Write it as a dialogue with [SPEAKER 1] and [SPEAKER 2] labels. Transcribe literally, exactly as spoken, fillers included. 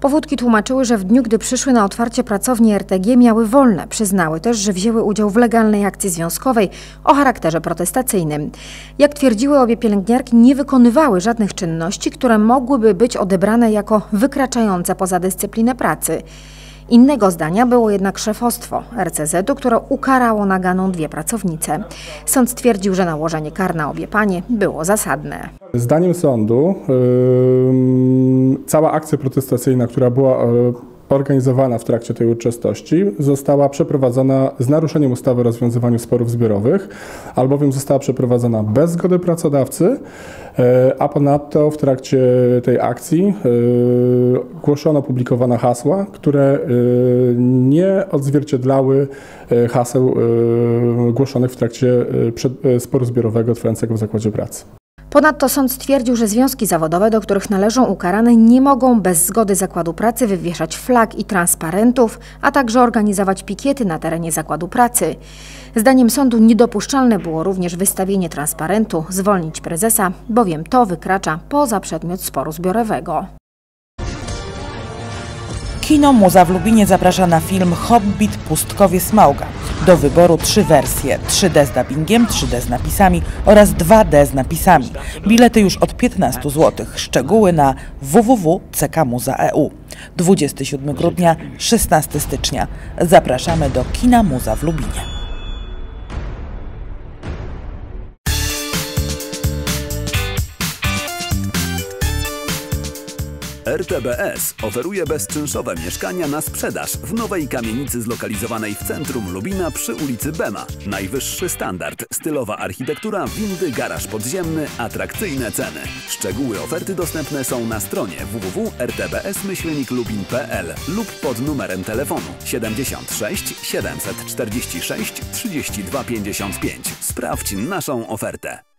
[SPEAKER 1] Powódki tłumaczyły, że w dniu, gdy przyszły na otwarcie pracowni R T G, miały wolne. Przyznały też, że wzięły udział w legalnej akcji związkowej o charakterze protestacyjnym. Jak twierdziły obie pielęgniarki, nie wykonywały żadnych czynności, które mogłyby być odebrane jako wykraczające poza dyscyplinę pracy. Innego zdania było jednak szefostwo R C Z-u, które ukarało naganą dwie pracownice. Sąd stwierdził, że nałożenie kar na obie panie było zasadne.
[SPEAKER 2] Zdaniem sądu yy, cała akcja protestacyjna, która była yy, organizowana w trakcie tej uroczystości, została przeprowadzona z naruszeniem ustawy o rozwiązywaniu sporów zbiorowych, albowiem została przeprowadzona bez zgody pracodawcy, a ponadto w trakcie tej akcji głoszono, publikowano hasła, które nie odzwierciedlały haseł głoszonych w trakcie sporu zbiorowego trwającego w zakładzie pracy.
[SPEAKER 1] Ponadto sąd stwierdził, że związki zawodowe, do których należą ukarane, nie mogą bez zgody zakładu pracy wywieszać flag i transparentów, a także organizować pikiety na terenie zakładu pracy. Zdaniem sądu niedopuszczalne było również wystawienie transparentu „Zwolnić prezesa”, bowiem to wykracza poza przedmiot sporu zbiorowego.
[SPEAKER 3] Kino Muza w Lubinie zaprasza na film Hobbit Pustkowie Smaugga. Do wyboru trzy wersje: trzy D z dubbingiem, trzy D z napisami oraz dwa D z napisami. Bilety już od piętnastu złotych. Szczegóły na w w w kropka c k muza kropka e u. dwudziestego siódmego grudnia - szesnastego stycznia. Zapraszamy do Kina Muza w Lubinie.
[SPEAKER 4] R T B S oferuje bezczynszowe mieszkania na sprzedaż w nowej kamienicy zlokalizowanej w centrum Lubina przy ulicy Bema. Najwyższy standard, stylowa architektura, windy, garaż podziemny, atrakcyjne ceny. Szczegóły oferty dostępne są na stronie w w w kropka r t b s myślnik lubin kropka p l lub pod numerem telefonu siedemdziesiąt sześć siedemset czterdzieści sześć trzydzieści dwa pięćdziesiąt pięć. Sprawdź naszą ofertę.